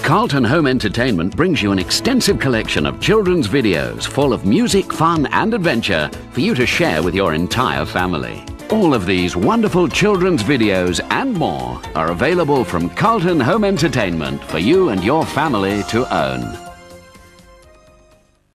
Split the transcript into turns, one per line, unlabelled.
Carlton Home Entertainment brings you an extensive collection of children's videos full of music, fun and adventure for you to share with your entire family. All of these wonderful children's videos and more are available from Carlton Home Entertainment for you and your family to own.